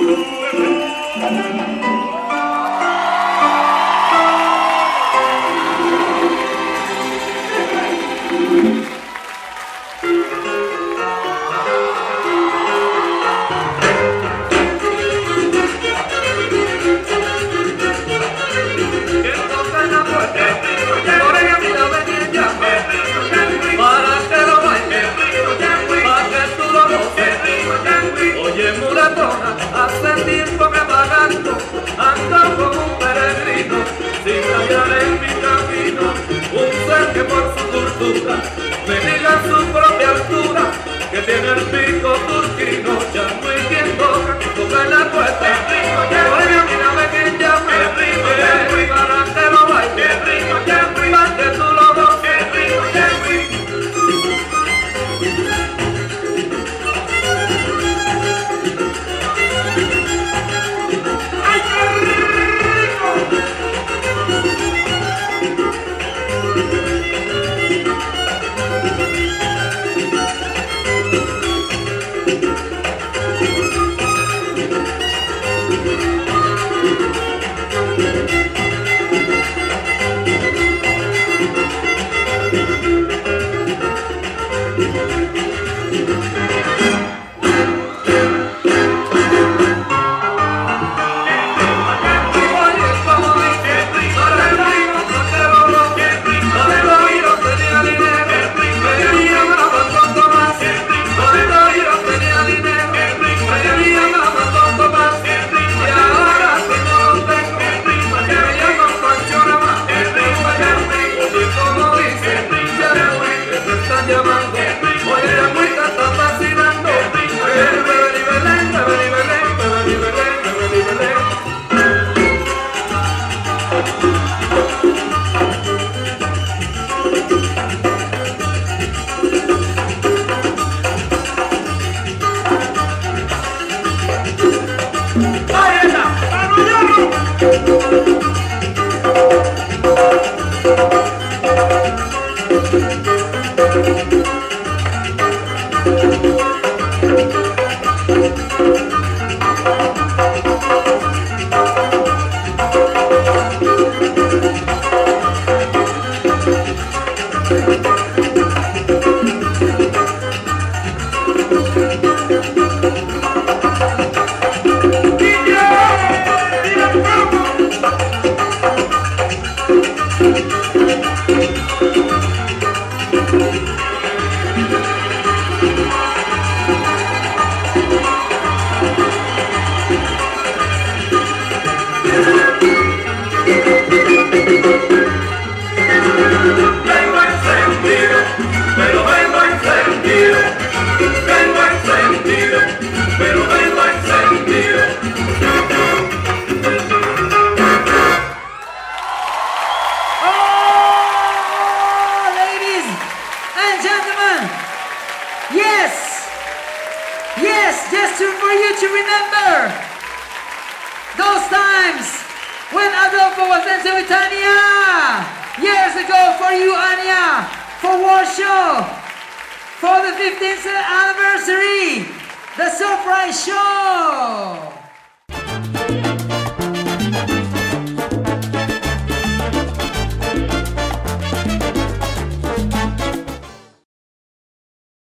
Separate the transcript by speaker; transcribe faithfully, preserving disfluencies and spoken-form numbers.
Speaker 1: Hace tiempo que vagando, ando como un peregrino, sin hallar en mi camino un ser que por su cultura me diga su propia altura, que tiene el pico turquino. Ya no hay quien toca, toca en la puerta, oiga, mira, ve que ya me ríe, para que lo baile, para que tú lo goces,
Speaker 2: gesture for you to remember those times when Adolfo was dancing with Anya years ago. For you, Anya, for Warsaw, for the fifteenth anniversary, the surprise show.